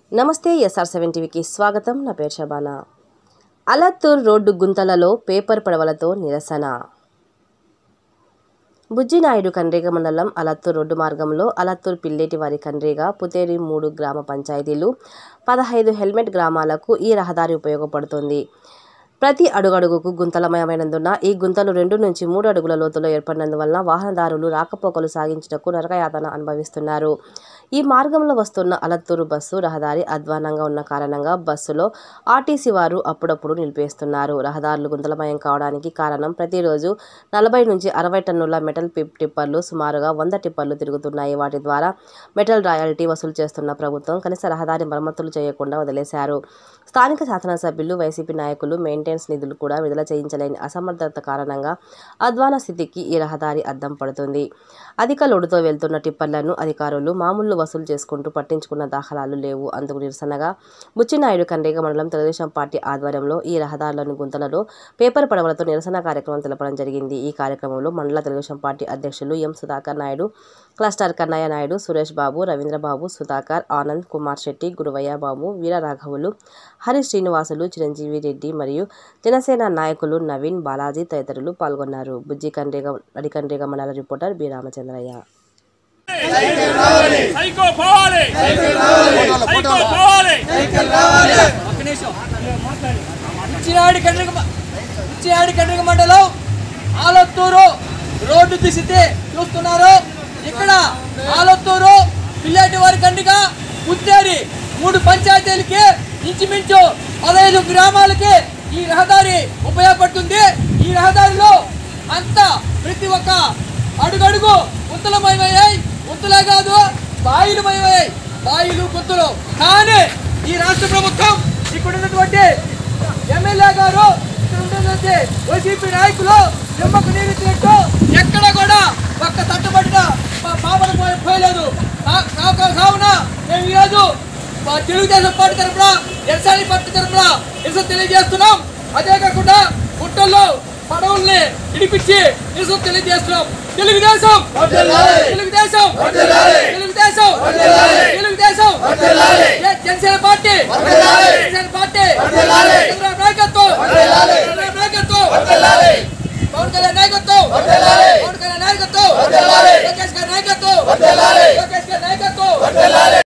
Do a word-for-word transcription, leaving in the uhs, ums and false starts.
నమస్తే SR seven టీవీకి స్వాగతం. నా పేరు శబానా. అలత్తూర్ రోడ్డు గుంతలలో పేపర్ పడవలతో నిరసన. బుజ్జినాయుడు కండ్రిగ మండలం అలత్తూర్ రోడ్డు మార్గంలో అలత్తూర్ పిల్లేటివారి కండ్రిగ పుతేరి మూడు గ్రామ పంచాయతీలు పదహైదు హెల్మెట్ గ్రామాలకు ఈ రహదారి ఉపయోగపడుతుంది. ప్రతి అడుగడుగుకు గుంతలమయమైనందున ఈ గుంతలు రెండు నుంచి మూడు అడుగుల లోతులో ఏర్పడినందువలన వాహనదారులు రాకపోకలు సాగించుటకు నరకయాతన అనుభవిస్తున్నారు. ఈ మార్గంలో వస్తున్న అలత్తూరు బస్సు రహదారి అధ్వానంగా ఉన్న కారణంగా బస్సులో ఆర్టీసీ వారు అప్పుడప్పుడు నిలిపేస్తున్నారు. రహదారులు గుంతలమయం కావడానికి కారణం ప్రతిరోజు నలభై నుంచి అరవై టన్నుల మెటల్ పిప్ టిప్పర్లు సుమారుగా వంద టిప్పర్లు తిరుగుతున్నాయి. వాటి ద్వారా మెటల్ రాయల్టీ వసూలు చేస్తున్న ప్రభుత్వం కనీస రహదారి మరమ్మతులు చేయకుండా వదిలేశారు. స్థానిక శాసనసభ్యులు, వైసీపీ నాయకులు మెయింటెనెన్స్ నిధులు కూడా విడుదల చేయించలేని అసమర్థత కారణంగా అధ్వాన స్థితికి ఈ రహదారి అద్దం పడుతుంది. అధిక లోడుతో వెళ్తున్న టిప్పర్లను అధికారులు మామూలు వసూలు చేసుకుంటూ పట్టించుకున్న దాఖలాలు లేవు. అందుకు నిరసనగా బుచ్చినాయుడు కండ్రిగ మండలం తెలుగుదేశం పార్టీ ఆధ్వర్యంలో ఈ రహదారులను గుంతలలో పేపర్ పడవలతో నిరసన కార్యక్రమం తెలపడం జరిగింది. ఈ కార్యక్రమంలో మండల తెలుగుదేశం పార్టీ అధ్యక్షులు ఎం సుధాకర్ నాయుడు, క్లస్టర్ కన్నయ్య నాయుడు, సురేష్ బాబు, రవీంద్రబాబు, సుధాకర్, ఆనంద్ కుమార్ శెట్టి, గురువయ్య బాబు, వీరరాఘవులు, హరి శ్రీనివాసులు, చిరంజీవి రెడ్డి మరియు జనసేన నాయకులు నవీన్, బాలాజీ తదితరులు పాల్గొన్నారు. బుజ్జి కండ్రిగ అడికండ్రిగ మండల రిపోర్టర్ బి రామచంద్రయ్య. మండలం ఆలత్తూరు రోడ్డు తీసితే చూస్తున్నారు. ఇక్కడ ఆలత్తూరు పిల్లేటివారి కండ్రిగ పుత్తేరి మూడు పంచాయతీలకి ఇంచుమించు పదహైదు గ్రామాలకి ఈ రహదారి ఉపయోగపడుతుంది. ఈ రహదారిలో అంతా ప్రతి ఒక్క అడుగడుగు గుంతలమయమయ్యాయి. గుంతలే కాదు, బాయిలమయమయ్యాయి. బాయిలు గుంతలు. కానీ ఈ రాష్ట్ర ప్రభుత్వం, ఇక్కడ ఉన్నటువంటి ఎమ్మెల్యే గారు, ఇక్కడ ఉన్నటువంటి వైసీపీ నాయకులు నిమ్మకు నీరెత్తినట్టు ఎక్కడ కూడా ఒక్క తట్టుబడిన పాపన పోయలేదు. కావున మేము ఈరోజు తెలుగుదేశం పార్టీ తరఫున, ఎన్సీ పార్టీ తరఫున నిరసన తెలియజేస్తున్నాం. అదే కాకుండా గుట్టల్లో పడవల్ని ఇడిపించి నిరసన తెలియజేస్తున్నాం. తెలుగుదేశం తెలుగుదేశం తెలుగుదేశం తెలుగుదేశం జనసేన పార్టీ